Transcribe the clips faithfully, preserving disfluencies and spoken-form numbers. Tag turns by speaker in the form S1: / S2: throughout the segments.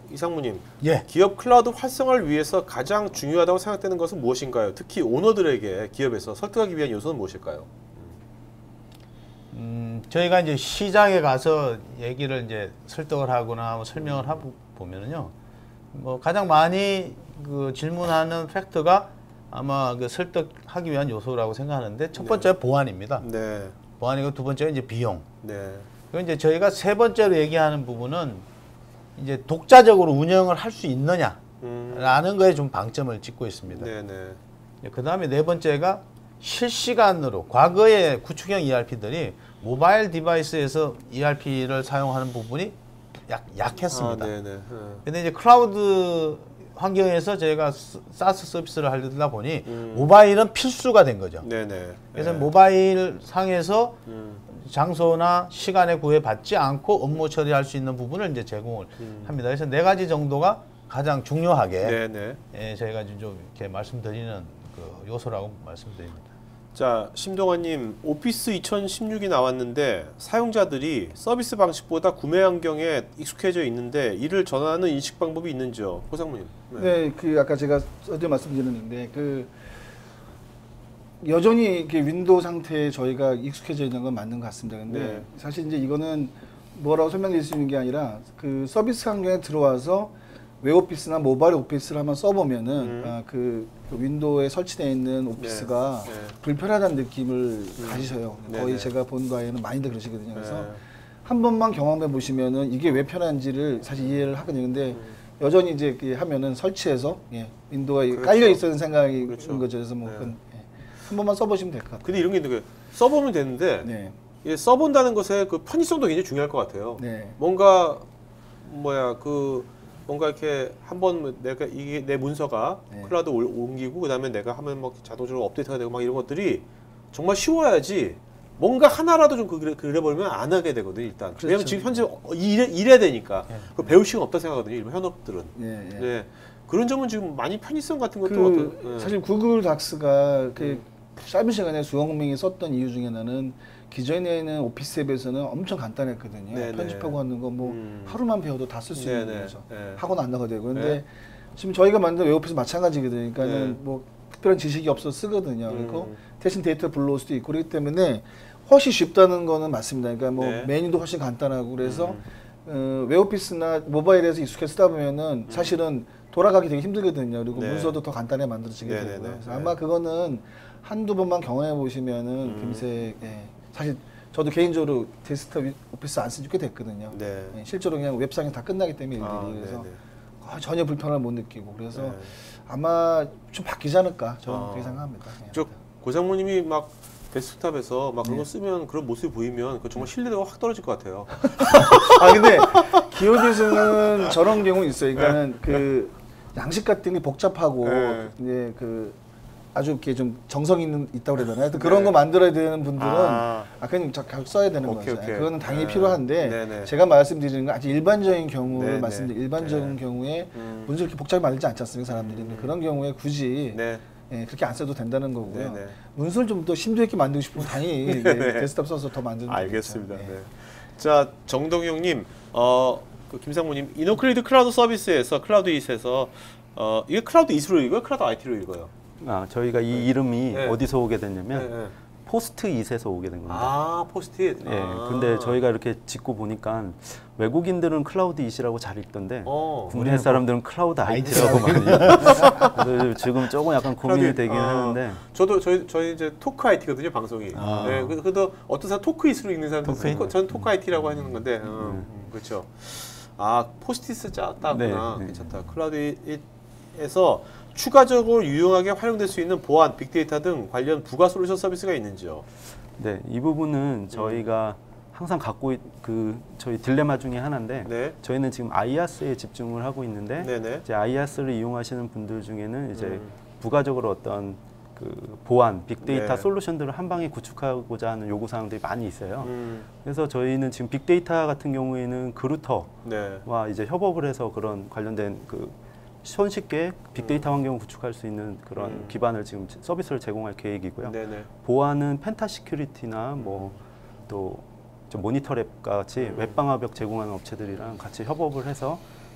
S1: 이상무님,
S2: 예.
S1: 기업 클라우드 활성화를 위해서 가장 중요하다고 생각되는 것은 무엇인가요? 특히 오너들에게 기업에서 설득하기 위한 요소는 무엇일까요?
S2: 음, 저희가 이제 시장에 가서 얘기를 이제 설득을 하거나 뭐 설명을 하고 보면은요, 뭐 가장 많이 그 질문하는 팩트가 아마 그 설득하기 위한 요소라고 생각하는데 첫 번째 네. 보안입니다.
S1: 네.
S2: 보안이고 두 번째는 이제 비용.
S1: 네.
S2: 그리고 이제 저희가 세 번째로 얘기하는 부분은 이제 독자적으로 운영을 할 수 있느냐라는 음. 거에 좀 방점을 찍고 있습니다.
S1: 네네.
S2: 그 다음에 네 번째가 실시간으로 과거의 구축형 이알피들이 모바일 디바이스에서 이알피를 사용하는 부분이 약, 약했습니다.
S1: 아, 네네.
S2: 근데 이제 클라우드 환경에서 저희가 사스 서비스를 하려다 보니 음. 모바일은 필수가 된 거죠.
S1: 네네.
S2: 그래서
S1: 네.
S2: 모바일 상에서 음. 장소나 시간에 구애받지 않고 업무 처리할 수 있는 부분을 이제 제공을 음. 합니다. 그래서 네 가지 정도가 가장 중요하게 네네. 예, 저희가 좀 이렇게 말씀드리는 그 요소라고 말씀드립니다.
S1: 자, 심동환님, 오피스 이천십육이 나왔는데 사용자들이 서비스 방식보다 구매 환경에 익숙해져 있는데 이를 전환하는 인식 방법이 있는지요? 호상무님.
S3: 네. 네, 그 아까 제가 어제 말씀드렸는데 그 여전히 이렇게 윈도우 상태에 저희가 익숙해져 있는 건 맞는 것 같습니다. 근데 네. 사실 이제 이거는 뭐라고 설명드릴 수 있는 게 아니라 그 서비스 환경에 들어와서 웹오피스나 모바일 오피스를 한번 써보면은 음. 아, 그, 그 윈도우에 설치되어 있는 오피스가 네. 네. 불편하다는 느낌을 음. 가지셔요. 거의 네네. 제가 본 바에는 많이들 그러시거든요. 그래서 네. 한 번만 경험해 보시면은 이게 왜 편한지를 사실 이해를 하거든요. 근데 음. 여전히 이제 이렇게 하면은 설치해서 예, 윈도우가 그렇죠. 깔려 있었는 생각이 그렇죠. 있는 거죠. 그래서 뭐 네. 그건, 예, 한 번만 써보시면 될 것 같아요.
S1: 근데 이런 게 있는데 써보면 되는데 네. 예, 써본다는 것의 그 편의성도 굉장히 중요할 것 같아요. 네. 뭔가 뭐야 그 뭔가 이렇게 한번 내가 이게 내 문서가 네. 클라우드 옮기고 그다음에 내가 하면 막 자동적으로 업데이트가 되고 막 이런 것들이 정말 쉬워야지 뭔가 하나라도 좀 그래, 그래버리면 안 하게 되거든요. 일단 그렇죠. 왜냐면 지금 현재 일해, 일해야 되니까 네. 그 배울 시간 없다 생각하거든요. 일반 현업들은. 네, 네. 네. 그런 점은 지금 많이 편의성 같은 것도
S3: 그
S1: 어떤, 네.
S3: 사실 구글 닥스가 그 음. 짧은 시간에 수억 명이 썼던 이유 중에 하나는 기존에는 오피스 앱에서는 엄청 간단했거든요. 네네. 편집하고 하는 거 뭐 음. 하루만 배워도 다 쓸 수 있는 거죠. 네. 학원 안 나가도 되고. 근데 네. 지금 저희가 만든 웹오피스 마찬가지거든요. 그러니까는 네. 뭐 특별한 지식이 없어 쓰거든요. 음. 그리고 대신 데이터 불러올 수도 있고 그렇기 때문에 훨씬 쉽다는 거는 맞습니다. 그러니까 뭐 네. 메뉴도 훨씬 간단하고 그래서 음. 어, 웹오피스나 모바일에서 익숙해 쓰다 보면은 음. 사실은 돌아가기 되게 힘들거든요. 그리고 네. 문서도 더 간단하게 만들어지게 네. 되고요. 그래서 네. 아마 그거는 한두 번만 경험해 보시면은 음. 금세 예. 사실 저도 개인적으로 데스크톱 오피스 안 쓴 지 꽤 됐거든요. 네. 예, 실제로 그냥 웹상에 다 끝나기 때문에 일들이 아, 그래서 아, 전혀 불편함을 못 느끼고 그래서 네. 아마 좀 바뀌지 않을까 저는 아. 그렇게 생각합니다. 예.
S1: 저 고장모님이 막 데스크탑에서 막 그런 거 쓰면 그런 모습이 보이면 그 정말 신뢰도가 확 떨어질 것 같아요.
S3: 아 근데 기업에서는 저런 경우 있어요. 그러니까는 네. 그 양식 같은 게 복잡하고 네. 이제 그 아주 이렇게 좀 정성 있는 있다고 그래야 되나요? 네. 그런 거 만들어야 되는 분들은 아, 아 그냥 계속 써야 되는 오케이, 거죠. 오케이. 그거는 당연히 네. 필요한데 네네. 제가 말씀드리는 건 아주 일반적인 경우를 말씀드리 일반적인 네. 경우에 음. 문서 이렇게 복잡하게 만들지 않지 않습니까 사람들이? 음. 그런 경우에 굳이 네. 예, 그렇게 안 써도 된다는 거고요. 네네. 문서를 좀 더 심도 있게 만들고 싶으면 당연히 네, 데스크탑 써서 더 만드는 거죠.
S1: 알겠습니다. 네. 네. 자 정동영님, 어, 그 김상무님, 이노클리드 클라우드 서비스에서 클라우드 이트에서 어, 이게 클라우드 이트로 읽어요? 클라우드 아이티로 읽어요?
S4: 아, 저희가 이 네. 이름이
S1: 네.
S4: 어디서 오게 됐냐면
S1: 네, 네.
S4: 포스트 이트에서 오게 된 겁니다.
S1: 아, 포스트잇.
S4: 예. 아. 근데 저희가 이렇게 짓고 보니까 외국인들은 클라우드 이트라고 잘 읽던데 어. 국내 사람들은 클라우드 아이티라고 많이. 그래서 지금 조금 약간 고민이 되긴 아. 하는데.
S1: 저도 저희 저희 이제 토크 아이티거든요, 방송이. 아. 네. 그래도 어떤 사람 토크 이트로 읽는 사람도 있고 저는 토크 아이티라고 하는 건데. 음, 음, 그렇죠. 아, 포스트잇 짰다구나. 네, 네. 괜찮다. 클라우드 이트에서 추가적으로 유용하게 활용될 수 있는 보안, 빅데이터 등 관련 부가 솔루션 서비스가 있는지요?
S4: 네, 이 부분은 저희가 항상 갖고 있, 그 저희 딜레마 중에 하나인데 네. 저희는 지금 아이아스에 집중을 하고 있는데 네네. 이제 아이아스를 이용하시는 분들 중에는 이제 음. 부가적으로 어떤 그 보안, 빅데이터 네. 솔루션들을 한 방에 구축하고자 하는 요구 사항들이 많이 있어요. 음. 그래서 저희는 지금 빅데이터 같은 경우에는 그루터와 네. 이제 협업을 해서 그런 관련된 그 손쉽게 빅데이터 음. 환경을 구축할 수 있는 그런 음. 기반을 지금 서비스를 제공할 계획이고요. 네네. 보안은 펜타시큐리티나 뭐 또 모니터랩 같이 음. 웹방화벽 제공하는 업체들이랑 같이 협업을 해서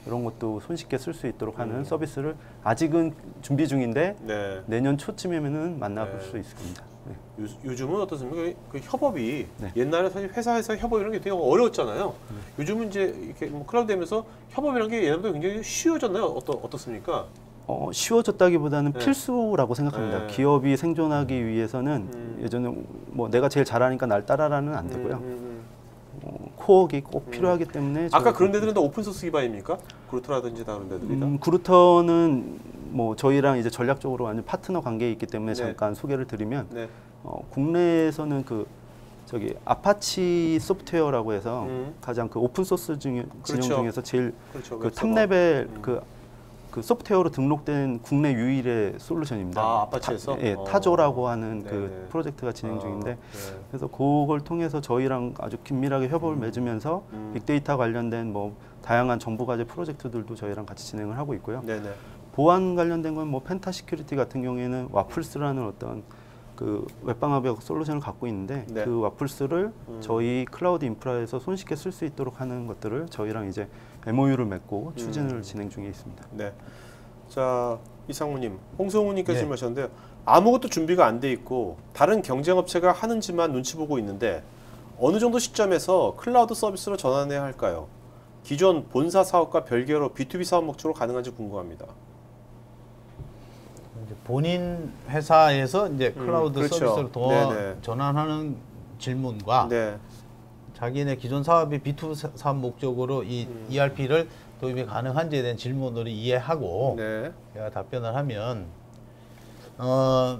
S4: 이런 것도 손쉽게 쓸 수 있도록 하는 음. 서비스를 아직은 준비 중인데 네. 내년 초쯤이면은 만나볼 네. 수 있을 겁니다. 네.
S1: 요, 요즘은 어떻습니까? 그 협업이 네. 옛날에 사실 회사에서 협업 이런 게 되게 어려웠잖아요. 네. 요즘은 이제 이렇게 뭐 클라우드 되면서 협업이라는 게 옛날보다 굉장히 쉬워졌나요? 어떠, 어떻습니까?
S4: 어, 쉬워졌다기보다는 네. 필수라고 생각합니다. 네. 기업이 생존하기 위해서는 음. 예전에 뭐 내가 제일 잘하니까 날 따라라는 안 되고요. 음, 음, 어, 코어기 꼭 필요하기 음. 때문에
S1: 아까 그런 데들은 다 오픈 소스 기반입니까? 그루터라든지 다른 데들이 다?
S4: 음, 그루터는 뭐 저희랑 이제 전략적으로 완전 파트너 관계에 있기 때문에 네. 잠깐 소개를 드리면 네. 어, 국내에서는 그 저기 아파치 소프트웨어라고 해서 음. 가장 그 오픈 소스 중, 진영 그렇죠. 중에서 제일 그렇죠. 그 탑 레벨 음. 그 그 소프트웨어로 등록된 국내 유일의 솔루션입니다.
S1: 아, 아파치에서?
S4: 타, 예, 어. 타조라고 하는 네네. 그 프로젝트가 진행 중인데 어, 네. 그래서 그걸 통해서 저희랑 아주 긴밀하게 협업을 음. 맺으면서 음. 빅데이터 관련된 뭐 다양한 정보 과제 프로젝트들도 저희랑 같이 진행을 하고 있고요. 네네. 보안 관련된 건 뭐 펜타 시큐리티 같은 경우에는 와플스라는 어떤 그 웹방화벽 솔루션을 갖고 있는데 네. 그 와플스를 음. 저희 클라우드 인프라에서 손쉽게 쓸 수 있도록 하는 것들을 저희랑 이제 엠오유를 맺고 추진을 음. 진행 중에 있습니다.
S1: 네. 자, 이상무님, 홍성우님께서 네. 말씀하셨는데요. 아무것도 준비가 안 돼 있고 다른 경쟁업체가 하는지만 눈치 보고 있는데 어느 정도 시점에서 클라우드 서비스로 전환해야 할까요? 기존 본사 사업과 별개로 비투비 사업 목적으로 가능한지 궁금합니다.
S2: 이제 본인 회사에서 이제 클라우드 음, 그렇죠. 서비스로 더 전환하는 질문과 네. 자기네 기존 사업이 비투비 사업 목적으로 이 음. 이알피를 도입이 가능한지에 대한 질문을 이해하고 네. 제가 답변을 하면 어,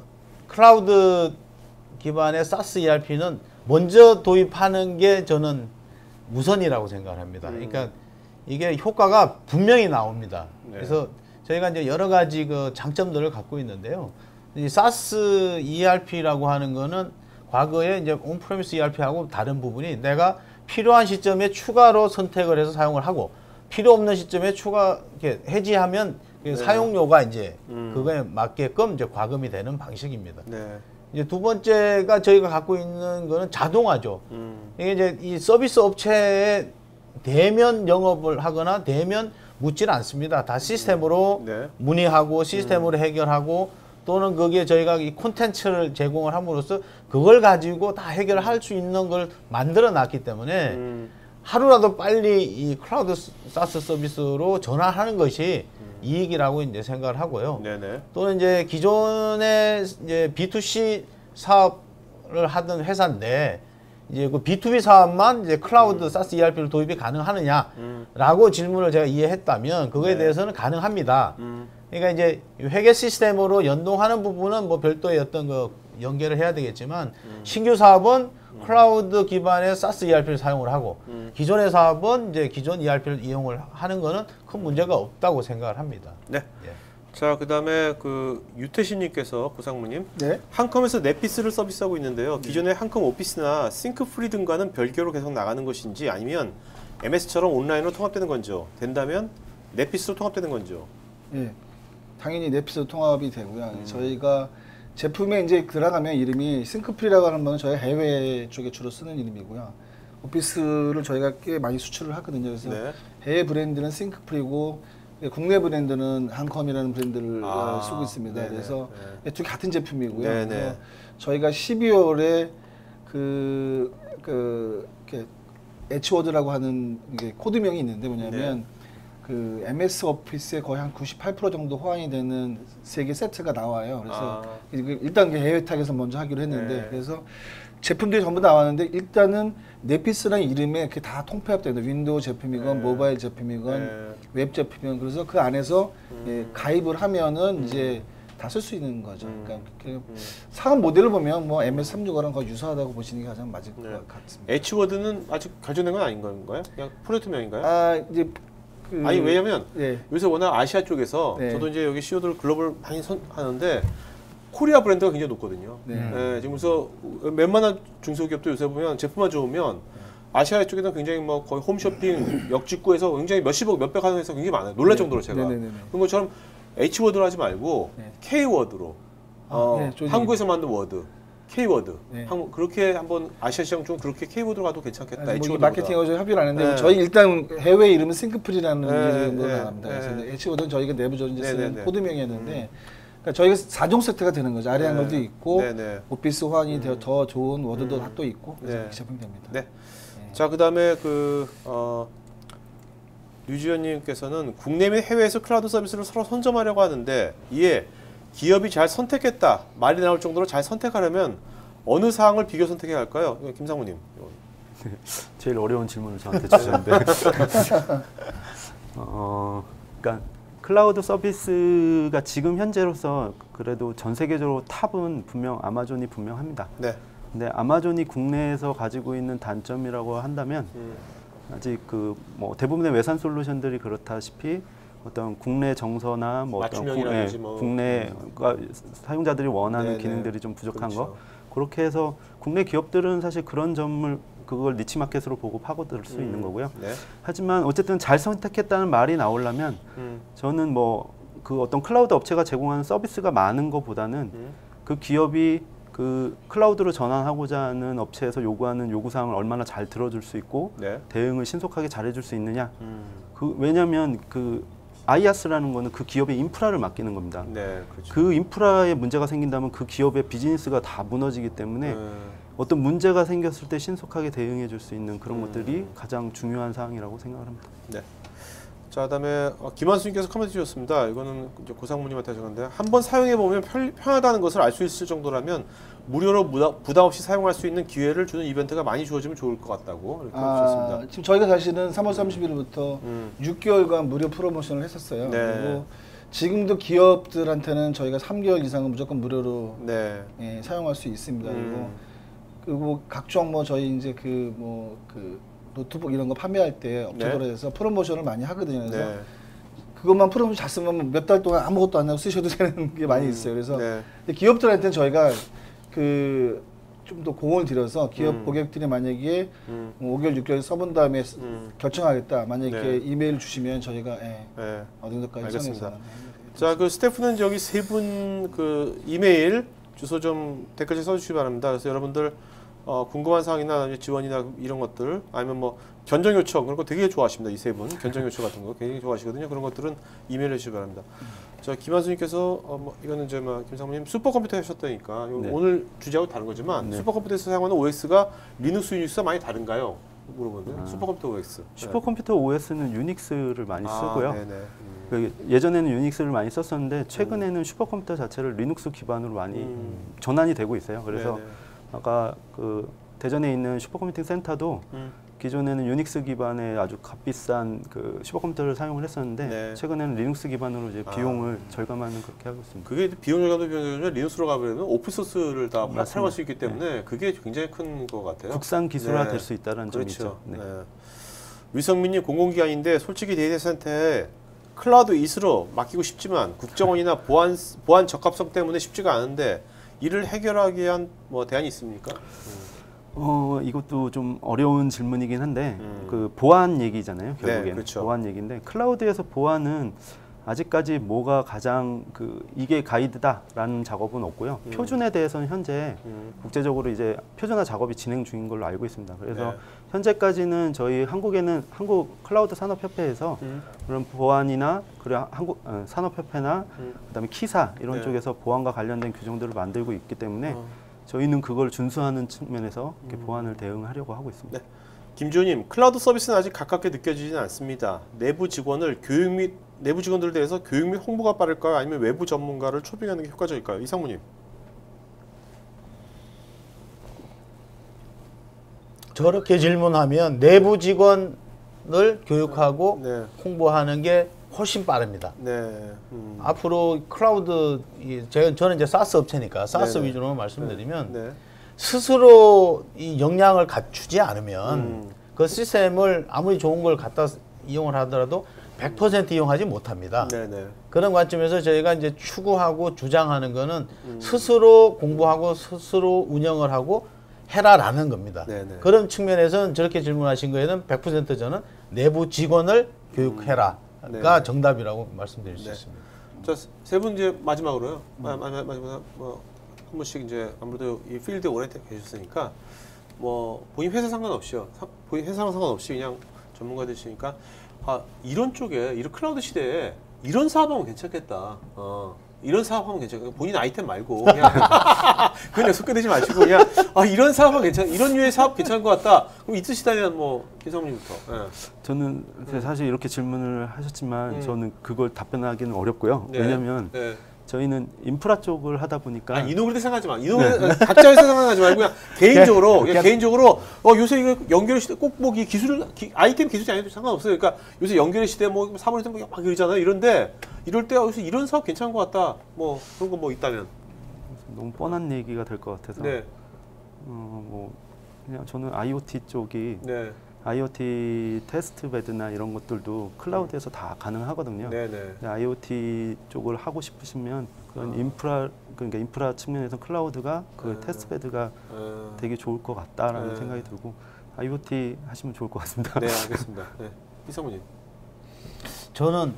S2: 클라우드 기반의 사스 이알피는 먼저 도입하는 게 저는 우선이라고 생각합니다. 음. 그러니까 이게 효과가 분명히 나옵니다. 네. 그래서 저희가 이제 여러 가지 그 장점들을 갖고 있는데요. 이 사스 이알피라고 하는 거는 과거에 이제 온프레미스 이알피하고 다른 부분이 내가 필요한 시점에 추가로 선택을 해서 사용을 하고 필요 없는 시점에 추가 이렇게 해지하면 네. 사용료가 이제 음. 그거에 맞게끔 이제 과금이 되는 방식입니다. 네. 이제 두 번째가 저희가 갖고 있는 거는 자동화죠. 음. 이게 이제 이 서비스 업체에 대면 영업을 하거나 대면 묻질 않습니다. 다 시스템으로 네. 문의하고 시스템으로 음. 해결하고 또는 거기에 저희가 이 콘텐츠를 제공을 함으로써 그걸 가지고 다 해결할 수 있는 걸 만들어 놨기 때문에 음. 하루라도 빨리 이 클라우드 사스 서비스로 전환하는 것이 음. 이익이라고 이제 생각을 하고요. 네네. 또는 이제 기존의 이제 비투씨 사업을 하던 회사인데 이제 그 비투비 사업만 이제 클라우드 음. 사스 이알피를 도입이 가능하느냐라고 음. 질문을 제가 이해했다면 그거에 네. 대해서는 가능합니다. 음. 그러니까 이제 회계 시스템으로 연동하는 부분은 뭐 별도의 어떤 그 연계를 해야 되겠지만 음. 신규 사업은 음. 클라우드 기반의 사스 이알피를 사용을 하고 음. 기존의 사업은 이제 기존 이알피를 이용을 하는 거는 큰 문제가 없다고 생각을 합니다.
S1: 네. 예. 자, 그다음에 그 유태신님께서 고상무님, 네? 한컴에서 넷피스를 서비스하고 있는데요. 기존의 한컴 오피스나 싱크프리 등과는 별개로 계속 나가는 것인지 아니면 엠에스처럼 온라인으로 통합되는 건지요? 된다면 넷피스로 통합되는 건지요?
S3: 예. 당연히 넷피스 통합이 되고요. 음. 저희가 제품에 이제 들어가면 이름이 싱크프리라고 하는 거는 저희 해외 쪽에 주로 쓰는 이름이고요. 오피스를 저희가 꽤 많이 수출을 하거든요. 그래서 네. 해외 브랜드는 싱크프리고 국내 브랜드는 한컴이라는 브랜드를 아, 쓰고 있습니다. 네네, 그래서 네. 두 개 같은 제품이고요. 그래서 저희가 십이월에 그, 그, 이렇게 H워드라고 하는 게 코드명이 있는데 뭐냐면 네. 그 엠에스 오피스에 거의 한 구십팔 퍼센트 정도 호환이 되는 세 개 세트가 나와요. 그래서 아. 일단 해외 타겟에서 먼저 하기로 했는데 네. 그래서 제품들이 전부 나왔는데 일단은 넷피스라는 이름에 그게 다 통폐합됩니다. 윈도우 제품이건 네. 모바일 제품이건 네. 웹 제품이건 그래서 그 안에서 음. 예, 가입을 하면은 음. 이제 다 쓸 수 있는 거죠. 음. 그러니까 그 음. 사업 모델을 보면 뭐 엠에스 삼백육십오랑 거의 유사하다고 보시는 게 가장 맞을 네. 것 같습니다.
S1: H워드는 아직 결정된 건 아닌 건가요? 그냥 프로젝트명인가요?
S3: 아 이제 그
S1: 아니 왜냐면 네. 요새 워낙 아시아 쪽에서 네. 저도 이제 여기 씨이오들 글로벌 많이 선, 하는데 코리아 브랜드가 굉장히 높거든요. 네. 네, 지금 그래서 웬만한 중소기업도 요새 보면 제품만 좋으면 아시아 쪽에는 굉장히 뭐 거의 홈쇼핑 역직구에서 굉장히 몇십억, 몇백 하는 회사가 굉장히 많아요. 놀랄 네. 정도로 제가. 네네네네. 그런 것처럼 H워드로 하지 말고 네. K워드로 아, 어, 네, 한국에서 만든 워드, K워드. 네. 한, 그렇게 한번 아시아 시장 중 그렇게 K워드로 가도 괜찮겠다.
S3: 아니, 뭐 마케팅을 협의를 하는데 네. 저희 일단 해외 이름은 싱크프리라는 네. 이름으로 네. 나갑니다. 네. 그래서 H워드는 저희가 내부적으로 이제 쓰는 네. 코드명이었는데 음. 그러니까 저희가 사 종 세트가 되는 거죠. 아래 한글도 네. 있고 네. 오피스 호환이 음. 더 좋은 워드도 음. 또 있고 그래서 네. 제품이 됩니다.
S1: 네. 네. 자, 그다음에 그 어, 류지현님께서는 국내 및 해외에서 클라우드 서비스를 서로 선점하려고 하는데 이에 기업이 잘 선택했다 말이 나올 정도로 잘 선택하려면 어느 사항을 비교 선택해야 할까요? 김상무님.
S4: 제일 어려운 질문을 저한테 주셨는데. 어, 그러니까 클라우드 서비스가 지금 현재로서 그래도 전 세계적으로 탑은 분명 아마존이 분명합니다. 네. 근데 아마존이 국내에서 가지고 있는 단점이라고 한다면 음. 아직 그 뭐 대부분의 외산 솔루션들이 그렇다시피 어떤 국내 정서나 뭐 어떤 국내, 뭐. 국내가 사용자들이 원하는 네네. 기능들이 좀 부족한 그렇죠. 거 그렇게 해서 국내 기업들은 사실 그런 점을 그걸 니치 마켓으로 보고 파고들 수 음. 있는 거고요. 네. 하지만 어쨌든 잘 선택했다는 말이 나오려면 음. 저는 뭐 그 어떤 클라우드 업체가 제공하는 서비스가 많은 것보다는 음. 그 기업이 그 클라우드로 전환하고자 하는 업체에서 요구하는 요구사항을 얼마나 잘 들어줄 수 있고 네. 대응을 신속하게 잘해줄 수 있느냐. 음. 그 왜냐하면 그 아이아스라는 거는 그 기업의 인프라를 맡기는 겁니다. 네, 그렇죠. 그 인프라에 문제가 생긴다면 그 기업의 비즈니스가 다 무너지기 때문에 네. 어떤 문제가 생겼을 때 신속하게 대응해 줄 수 있는 그런 음. 것들이 가장 중요한 사항이라고 생각을 합니다. 네.
S1: 자, 그다음에 어, 김한수님께서 코멘트 주셨습니다. 이거는 이제 고상무님한테 하셨는데 한번 사용해 보면 편하다는 것을 알 수 있을 정도라면 무료로 무다, 부담 없이 사용할 수 있는 기회를 주는 이벤트가 많이 주어지면 좋을 것 같다고 이렇게
S3: 아, 주셨습니다. 지금 저희가 사실은 삼월 삼십일부터 음. 육 개월간 무료 프로모션을 했었어요. 네. 그리고 지금도 기업들한테는 저희가 삼 개월 이상은 무조건 무료로 네. 예, 사용할 수 있습니다. 음. 그리고 그리고 각종 뭐 저희 이제 그 뭐 그 노트북 이런 거 판매할 때 업체들에서 네. 프로모션을 많이 하거든요. 그래서 네. 그것만 프로모션 잘 쓰면 몇 달 동안 아무것도 안 하고 쓰셔도 되는 게 많이 있어요. 그래서 네. 기업들한테는 저희가 그 좀 더 공을 들여서 기업 음. 고객들이 만약에 음. 오 개월, 육 개월 써본 다음에 음. 결정하겠다. 만약에 네. 이메일 주시면 저희가 예, 네. 어느 정도까지
S1: 알겠습니다. 자, 그 스태프는 저기 세 분 그 이메일 주소 좀 댓글에 써주시기 바랍니다. 그래서 여러분들 어, 궁금한 사항이나 지원이나 이런 것들 아니면 뭐 견적 요청 그런 거 되게 좋아하십니다. 이 세 분 견적 요청 같은 거 굉장히 좋아하시거든요. 그런 것들은 이메일 해주시기 바랍니다. 음. 자, 김한수님께서 어, 뭐 이거는 이제 막 김상무님 슈퍼컴퓨터 하셨다니까 네. 오늘 주제하고 다른 거지만 네. 슈퍼컴퓨터에서 사용하는 오에스가 리눅스, 유닉스가 많이 다른가요? 물어보는데 아. 슈퍼컴퓨터 오에스.
S4: 슈퍼컴퓨터 네. 오에스는 유닉스를 많이 아, 쓰고요. 네네. 음. 그 예전에는 유닉스를 많이 썼었는데 최근에는 음. 슈퍼컴퓨터 자체를 리눅스 기반으로 많이 음. 전환이 되고 있어요. 그래서 네네. 아까 그 대전에 있는 슈퍼컴퓨팅 센터도 음. 기존에는 유닉스 기반의 아주 값비싼 그 슈퍼컴퓨터를 사용을 했었는데 네. 최근에는 리눅스 기반으로 이제 비용을 아. 절감하는 그렇게 하고 있습니다.
S1: 그게 비용 절감도 비용이죠. 리눅스로 가버리면 오픈소스를 다 사용할 수 있기 때문에 네. 그게 굉장히 큰 것 같아요.
S4: 국산 기술화 될 수
S1: 네.
S4: 있다는
S1: 그렇죠.
S4: 점이죠. 네.
S1: 네. 위성민님 공공기관인데 솔직히 데이터 센터에 클라우드 이스로 맡기고 싶지만 국정원이나 보안 보안 적합성 때문에 쉽지가 않은데 이를 해결하기 위한 뭐 대안이 있습니까? 음.
S4: 어 이것도 좀 어려운 질문이긴 한데 음. 그 보안 얘기잖아요. 결국에는 네, 그렇죠. 보안 얘기인데 클라우드에서 보안은 아직까지 뭐가 가장 그 이게 가이드다라는 작업은 없고요. 음. 표준에 대해서는 현재 음. 국제적으로 이제 표준화 작업이 진행 중인 걸로 알고 있습니다. 그래서 네. 현재까지는 저희 한국에는 한국 클라우드 산업협회에서 음. 그런 보안이나 그래 한국 어, 산업협회나 음. 그다음에 키사 이런 네. 쪽에서 보안과 관련된 규정들을 만들고 있기 때문에 어. 저희는 그걸 준수하는 측면에서 이렇게 음. 보안을 대응하려고 하고 있습니다. 네.
S1: 김주호님, 클라우드 서비스는 아직 가깝게 느껴지지는 않습니다. 내부 직원을 교육 및 내부 직원들에 대해서 교육 및 홍보가 빠를까요? 아니면 외부 전문가를 초빙하는 게 효과적일까요? 이상무님.
S2: 저렇게 질문하면 내부 직원을 교육하고 네. 홍보하는 게 훨씬 빠릅니다. 네. 음. 앞으로 클라우드, 제가 저는 이제 사스 업체니까 사스 네네. 위주로 말씀드리면 네. 스스로 이 역량을 갖추지 않으면 음. 그 시스템을 아무리 좋은 걸 갖다 이용을 하더라도 백 퍼센트 이용하지 못합니다. 네네. 그런 관점에서 저희가 이제 추구하고 주장하는 거는 음. 스스로 공부하고 스스로 운영을 하고 해라라는 겁니다. 네네. 그런 측면에서는 저렇게 질문하신 거에는 백 퍼센트 저는 내부 직원을 교육해라가 음. 정답이라고 말씀드릴 수 네. 있습니다.
S1: 자, 세 분 이제 마지막으로요. 음. 마지막 뭐 한 번씩 이제 아무래도 이 필드에 오래 계셨으니까 뭐 본인 회사 상관없이요. 사, 본인 회사랑 상관없이 그냥 전문가 되시니까 아 이런 쪽에 이런 클라우드 시대에 이런 사업하면 괜찮겠다. 어. 이런 사업하면 괜찮아요. 본인 아이템 말고 그냥 그냥 속게되지 마시고 그냥 아 이런 사업하면 괜찮, 이런 류의 사업 괜찮은 것 같다. 그럼 있으시다면 뭐 김성민부터. 네.
S4: 저는 사실 이렇게 질문을 하셨지만 음. 저는 그걸 답변하기는 어렵고요. 네. 왜냐하면 네. 저희는 인프라 쪽을 하다 보니까
S1: 아, 이노그래드 생각하지 마. 이노그래드 네. 각자 회사 생각하지 말고 그냥 개인적으로 그냥 개인적으로 어 요새 이거 연결 시대 꼭 뭐 이 기술 기, 아이템 기술이 아니어도 상관없어요. 그러니까 요새 연결 시대 뭐 사물에서 막 이러잖아요. 이런데 이럴 때 요새 이런 사업 괜찮은 것 같다. 뭐 그런 거 뭐 있다면
S4: 너무 뻔한 얘기가 될 것 같아서
S1: 네.
S4: 어, 뭐 그냥 저는 아이오티 쪽이
S1: 네.
S4: 아이오티 테스트 베드나 이런 것들도 클라우드에서 다 가능하거든요.
S1: 네네.
S4: 아이오티 쪽을 하고 싶으시면 그런 아. 인프라 그러니까 인프라 측면에서 클라우드가 그 네. 테스트 베드가 네. 되게 좋을 것 같다라는 네. 생각이 들고 아이오티 하시면 좋을 것 같습니다.
S1: 네, 알겠습니다. 네. 이성훈님.
S2: 저는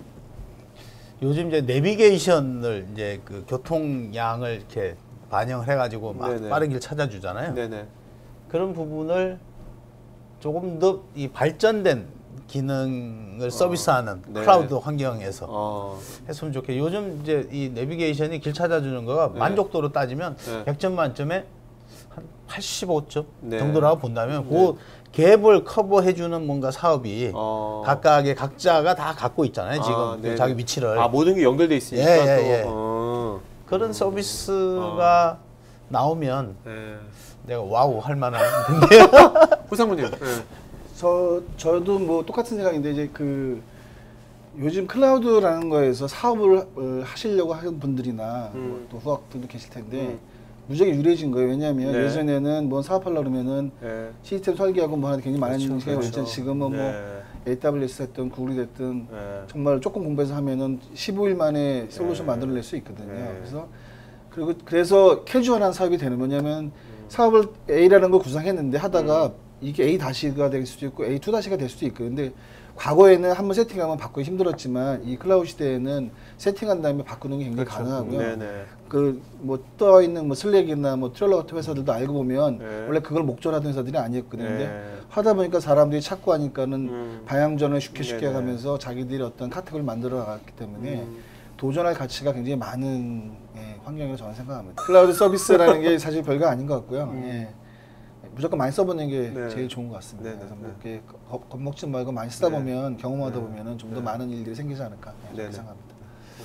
S2: 요즘 이제 내비게이션을 이제 그 교통량을 이렇게 반영을 해가지고 막 네네. 빠른 길 찾아주잖아요.
S1: 네네.
S2: 그런 부분을 조금 더 이 발전된 기능을 어, 서비스하는 네. 클라우드 환경에서 어. 했으면 좋겠어요. 요즘 이제 이 내비게이션이 길 찾아주는 거가 네. 만족도로 따지면 네. 백 점 만점에 한 팔십오 점 네. 정도라고 본다면 네. 그 갭을 커버해주는 뭔가 사업이 어. 각각의 각자가 다 갖고 있잖아요. 지금 아, 그 자기 위치를.
S1: 아 모든 게 연결돼 있으니까.
S2: 예, 예, 예. 어. 그런 서비스가 어. 나오면 네. 내가 와우 할 만한데요.
S1: 후상무님. 네.
S3: 저 저도 뭐 똑같은 생각인데 이제 그 요즘 클라우드라는 거에서 사업을 어, 하시려고 하는 분들이나 음. 뭐 또 후학들도 계실 텐데 음. 무지하게 유리해진 거예요. 왜냐하면 네. 예전에는 뭐 사업하려고 그러면은 네. 시스템 설계하고 뭐 하는 게 굉장히 많은 그렇죠, 시간이 걸렸잖아요. 그렇죠. 지금은 네. 뭐 에이더블유에스 됐든 구글이 됐든 네. 정말 조금 공부해서 하면은 십오 일 만에 솔루션 네. 만들어낼 수 있거든요. 네. 그래서 그리고 그래서 캐주얼한 사업이 되는 거냐면 음. 사업을 A라는 걸 구상했는데 하다가 음. 이게 A 다시가 될 수도 있고 A 투 다시가 될 수도 있고 근데 과거에는 한번 세팅하면 바꾸기 힘들었지만 이 클라우드 시대에는 세팅한 다음에 바꾸는 게 굉장히 그렇죠. 가능하고요. 그 뭐 떠 있는 뭐 슬랙이나 뭐 트렐러 같은 회사들도 알고 보면 네. 원래 그걸 목적으로 하던 회사들이 아니었거든요. 근데 네. 하다 보니까 사람들이 찾고 하니까는 음. 방향전을 쉽게 쉽게 네네. 가면서 자기들이 어떤 카테고리를 만들어 나갔기 때문에 음. 도전할 가치가 굉장히 많은 예, 환경이라고 저는 생각합니다. 클라우드 서비스라는 게 사실 별거 아닌 것 같고요. 음. 예. 무조건 많이 써보는 게 네. 제일 좋은 것 같습니다. 네, 그래서 뭐 이렇게 겁, 겁먹지 말고 많이 쓰다 네. 보면 경험하다 네. 보면은 좀 더 네. 많은 일들이 생기지 않을까 네. 생각합니다.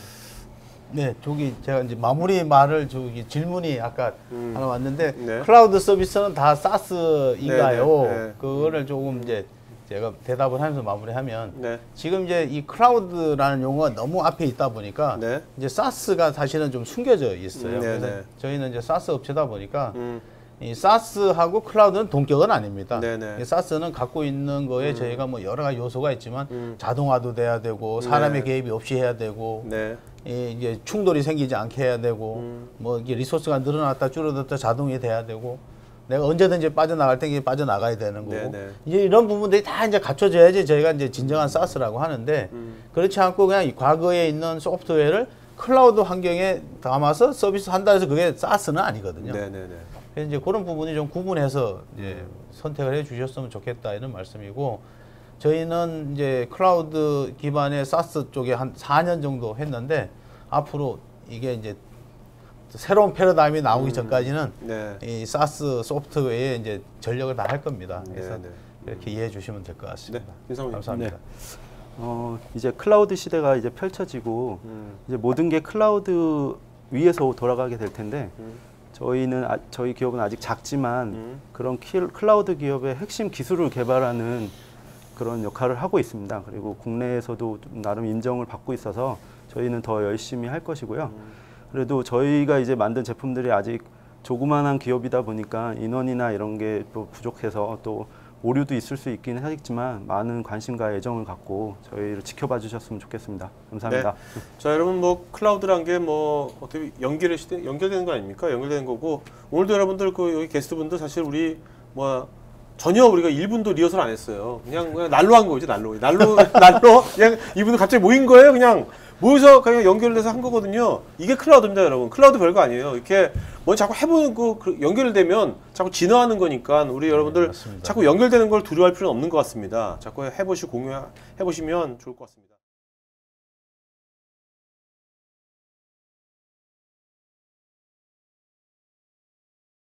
S2: 네, 저기 제가 이제 마무리 말을 저기 질문이 아까 음. 하나 왔는데
S1: 네.
S2: 클라우드 서비스는 다 사스인가요? 네, 네, 네. 그거를 조금 이제 제가 대답을 하면서 마무리하면 네. 지금 이제 이 클라우드라는 용어가 너무 앞에 있다 보니까 네. 이제 사스가 사실은 좀 숨겨져 있어요. 음, 그래서 저희는 이제 사스 업체다 보니까. 음. 이 사스하고 클라우드는 동격은 아닙니다. 이 사스는 갖고 있는 거에 음. 저희가 뭐 여러 가지 요소가 있지만 음. 자동화도 돼야 되고 사람의 네. 개입이 없이 해야 되고 네. 이 이제 충돌이 생기지 않게 해야 되고 음. 뭐 이게 리소스가 늘어났다 줄어들었다 자동이 돼야 되고 내가 언제든지 빠져나갈 때 이게 빠져나가야 되는 거고 네네. 이제 이런 부분들이 다 이제 갖춰져야지 저희가 이제 진정한 사스라고 하는데 음. 그렇지 않고 그냥 과거에 있는 소프트웨어를 클라우드 환경에 담아서 서비스 한다 해서 그게 사스는 아니거든요.
S1: 네네네.
S2: 그래서 이제 그런 부분이 좀 구분해서 이제 선택을 해 주셨으면 좋겠다 이런 말씀이고 저희는 이제 클라우드 기반의 사스 쪽에 한 사 년 정도 했는데 앞으로 이게 이제 새로운 패러다임이 나오기 음, 전까지는 네. 이 사스 소프트웨어에 이제 전력을 다 할 겁니다. 그래서 네, 네. 이렇게 이해해 주시면 될 것 같습니다.
S1: 네,
S2: 감사합니다.
S4: 네. 어, 이제 클라우드 시대가 이제 펼쳐지고 음. 이제 모든 게 클라우드 위에서 돌아가게 될 텐데 음. 저희는 아, 저희 기업은 아직 작지만 음. 그런 키, 클라우드 기업의 핵심 기술을 개발하는 그런 역할을 하고 있습니다. 그리고 국내에서도 좀 나름 인정을 받고 있어서 저희는 더 열심히 할 것이고요. 음. 그래도 저희가 이제 만든 제품들이 아직 조그만한 기업이다 보니까 인원이나 이런 게 또 부족해서 또 오류도 있을 수 있긴 하겠지만 많은 관심과 애정을 갖고 저희를 지켜봐 주셨으면 좋겠습니다. 감사합니다.
S1: 네. 자, 여러분 뭐 클라우드란 게 뭐 어떻게 연결 시대 연결되는 거 아닙니까? 연결되는 거고 오늘도 여러분들 그 여기 게스트분들 사실 우리 뭐 전혀 우리가 일 분도 리허설 안 했어요. 그냥, 그냥 날로 한 거죠, 날로. 날로 날로 그냥 이분들 갑자기 모인 거예요. 그냥 모여서 그냥 연결돼서 한 거거든요. 이게 클라우드입니다, 여러분. 클라우드 별거 아니에요. 이렇게 뭐 먼저 자꾸 해보는 그, 그 연결되면 자꾸 진화하는 거니까 우리 네, 여러분들 맞습니다. 자꾸 연결되는 걸 두려워할 필요는 없는 것 같습니다. 자꾸 해보시고 공유해 보시면 좋을 것 같습니다.